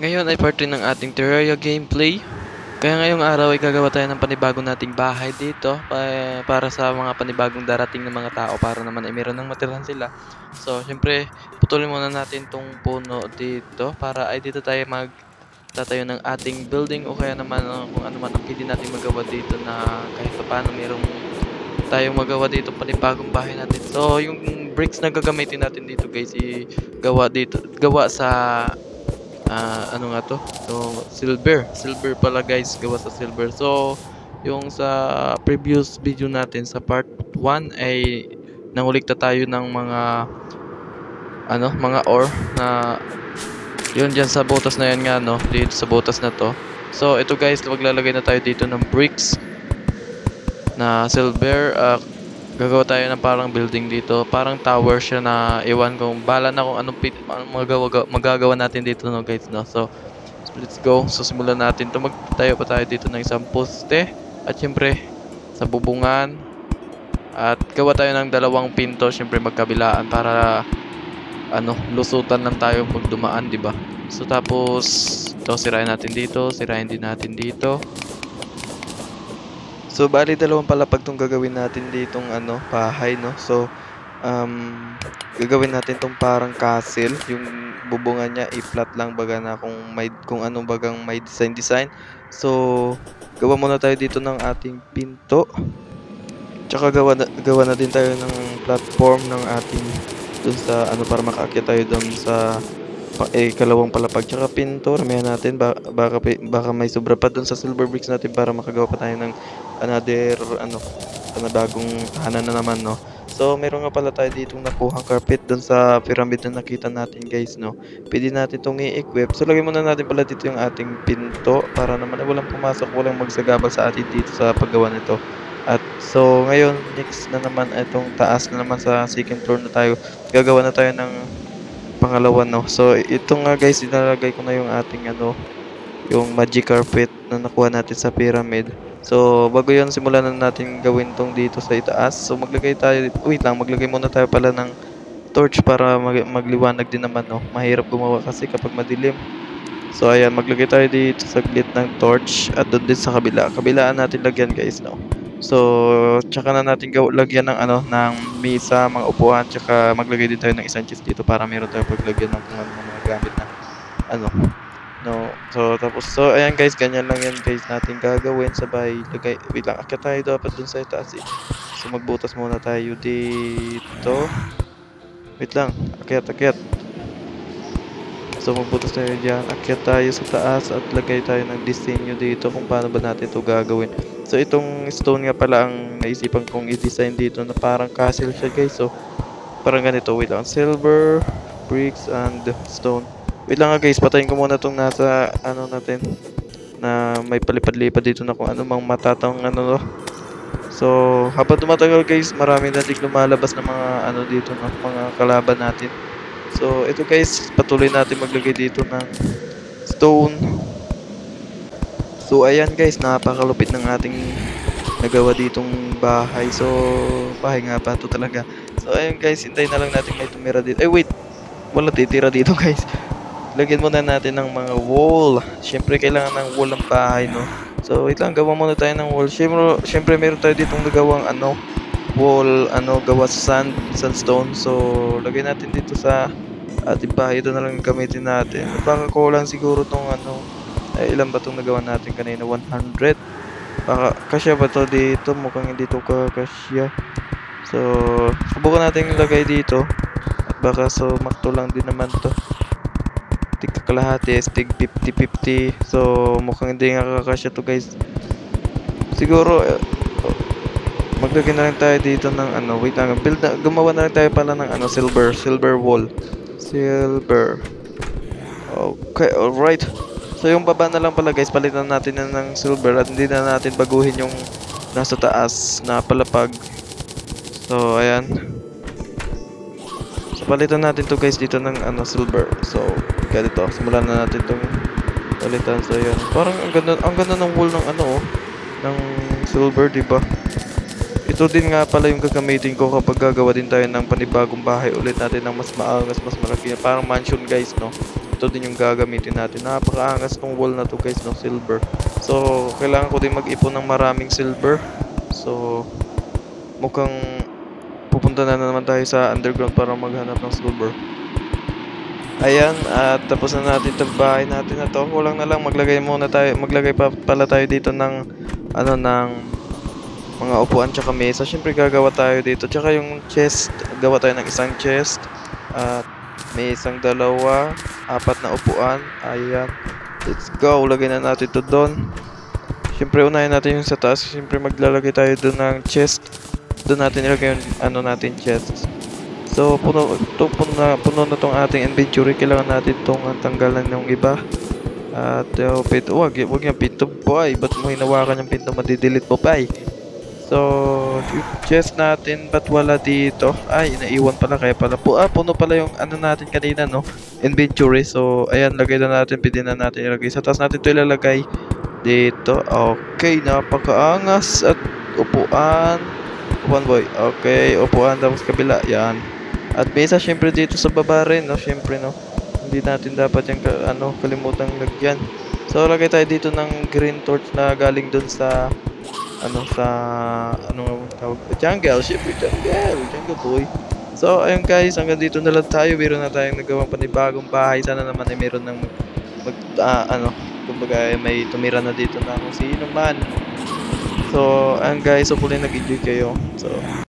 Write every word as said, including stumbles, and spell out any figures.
Ngayon ay part two ng ating Terraria gameplay. Kaya ngayong araw ay gagawa tayo ng panibagong nating bahay dito pa- para sa mga panibagong darating ng mga tao para naman ay meron ng matirahan sila. So, syempre, putulin muna natin tong puno dito para ay dito tayo magtatayo ng ating building o kaya naman uh, kung ano man ang pwede natin magawa dito na kahit pa paano merong tayong magawa dito panibagong bahay natin. So, yung bricks na gagamitin natin dito guys, i gawa dito, gawa sa ah ano nga to? So, silver. Silver pala guys, gawa sa silver. So, yung sa previous video natin sa part one ay nangulikta tayo ng mga ano, mga ore na yun dyan sa butas na yan nga no, dito sa butas na to. So, ito guys, maglalagay na tayo dito ng bricks na silver. Uh, gagawa tayo ng parang building dito, parang tower siya na iwan kong bala na kung anong, pit, anong magagawa, magagawa natin dito no guys no. So, let's go. So, simulan natin to. Magtayo pa tayo dito ng isang poste. At syempre, sa bubungan. At gawa tayo ng dalawang pinto. Syempre, magkabilaan para ano, lusutan lang tayo pag dumaan, di ba? So, tapos, ito, sirain natin dito. Sirain din natin dito. So, bali dalawang palapag tong gagawin natin ditong ano, bahay, no? So, um, gagawin natin tong parang castle. Yung bubungan niya i-flat lang baga na kung may kung anong bagang may design design. So, gawa muna tayo dito ng ating pinto. Tsaka gawa na, gawa na din tayo ng platform ng ating dun sa ano para makaakyat tayo dun sa pa, eh, kalawang palapag tsaka pinto. Ramihan natin ba, baka, baka may sobra pa dun sa silver bricks natin para makagawa pa tayo ng another ano panibagong tahanan na naman no. So, meron nga pala tayo ditong nakuhang carpet dun sa pyramid na nakita natin guys, no. Pwede natin itong i-equip. So, lagay muna natin pala dito yung ating pinto para naman ay walang pumasok, walang magsagabal sa atin dito sa paggawa nito. At so, ngayon, next na naman itong taas na naman sa second floor na tayo. Gagawa na tayo ng pangalawa, no. So, ito nga guys, inalagay ko na yung ating ano, yung magic carpet na nakuha natin sa pyramid. So, bago yun, simulan na natin gawin tong dito sa itaas. So, maglagay tayo, wait lang, maglagay muna tayo pala ng torch para mag magliwanag din naman, no. Mahirap gumawa kasi kapag madilim. So, ayan, maglagay tayo dito sa glit ng torch at doon din sa kabila. Kabilaan natin lagyan, guys, no. So, tsaka na natin lagyan ng ano, ng mesa, mga upuan, tsaka maglagay din tayo ng isang chest dito para meron tayo paglagyan ng kung ano mga gamit na ano. No. So, tapos, so, ayan guys, ganyan lang yan guys natin gagawin. Sabay, lagay, wait lang, akyat tayo dapat dun sa itaas eh. So, magbutas muna tayo dito. Wait lang, akyat, akyat. So, magbutas tayo dyan. Akyat tayo sa taas at lagay tayo ng disenyo dito kung paano ba natin ito gagawin. So, itong stone nga pala ang naisipan kong i-design dito na parang castle siya guys. So, parang ganito, wait lang, silver, bricks, and stone. Wait lang nga guys, patayin ko muna itong nasa ano natin na may palipad-lipad dito na kung ano mang matatang ano no. So, habang tumatagal guys, marami na din lumalabas ng mga ano dito na mga kalaban natin. So, ito guys, patuloy natin maglagay dito ng stone. So, ayan guys, napakalupit ng ating nagawa ditong bahay. So, bahay nga pa ito talaga. So, ayan guys, hintayin na lang natin may tumira dito. Eh, wait! Wala titira dito guys. Lagyan muna natin ng mga wall. Siyempre, kailangan ng wall ng bahay, no? So, wait lang, gawa muna tayo ng wall. Siyempre, siyempre meron tayo ditong nagawang ano, wall, ano, gawa sa sand, sandstone. So, lagay natin dito sa ating bahay. Ito na lang gamitin natin. Baka kulang siguro tong ano, eh, ilan ba itong nagawa natin kanina? one hundred. Baka, kasya ba to dito? Mukhang hindi to kakasya. So, subukan natin ilagay dito. At baka so, makto lang din naman to. Tig kalahati, tig fifty fifty. So, mukhang hindi nga kakasya to guys. Siguro, uh, maglagay na lang tayo dito ng ano, wait lang, build na, gumawa na lang tayo pala ng ano, silver, silver wall. Silver. Okay, alright. So, yung baba na lang pala guys, palitan natin na ng silver at hindi na natin baguhin yung nasa taas na palapag. So, ayan. So, palitan natin to guys dito ng ano, silver. So, ganito. Simulan na natin itong palitan. So, ayan. Parang ang ganda, ang ganda ng wall ng ano, oh, ng silver, diba? Ito din nga pala yung gagamitin ko kapag gagawa din tayo ng panibagong bahay ulit natin ng mas maangas, mas malaki. Parang mansion guys, no? Ito ito din yung gagamitin natin. Napakaangas tong wall na to guys, no, silver. So, kailangan ko din mag-ipon ng maraming silver. So, mukhang pupunta na naman tayo sa underground para maghanap ng silver. Ayan, at tapos na natin itong bahay natin na to. Kulang na lang maglagay muna tayo, maglagay pa pala tayo dito ng ano ng mga upuan tsaka mesa. Syempre gagawa tayo dito. Tsaka yung chest, gawa tayo ng isang chest. At may isang dalawa, apat na upuan. Ayan. Let's go. Lagay na natin to doon. Syempre unahin natin yung sa taas. Syempre maglalagay tayo doon ng chest. Doon natin ilagay yung ano natin chest. So puno to puno, puno na tong ating inventory. Kailangan natin tong tanggalan ng iba. At uh, pinto, wag, wag yung pinto boy. Ba't mo hinawakan yung pinto? Madidelete mo pa eh. So yung chest natin, ba't wala dito? Ay, naiwan pala. Kaya pala po, ah, puno pala yung ano natin kanina, no, inventory. So ayan, lagay na natin. Pwede na natin ilagay sa taas natin ito ilalagay dito. Okay, napakaangas. At upuan. Upuan boy. Okay, upuan tapos kabila. Yan. At mesa syempre dito sa baba rin, no? Syempre, no? Hindi natin dapat yung ano, kalimutang lagyan. So lagay tayo dito ng green torch na galing dun sa ano sa ano tawag pa, jungle. Syempre jungle, jungle boy. So ayun guys, hanggang dito na lang tayo. Meron na tayong nagawang panibagong bahay. Sana naman ay meron ng mag, mag ah, ano, kumbaga may tumira na dito na kung sino man. So, ayun guys, hopefully nag-enjoy kayo. So,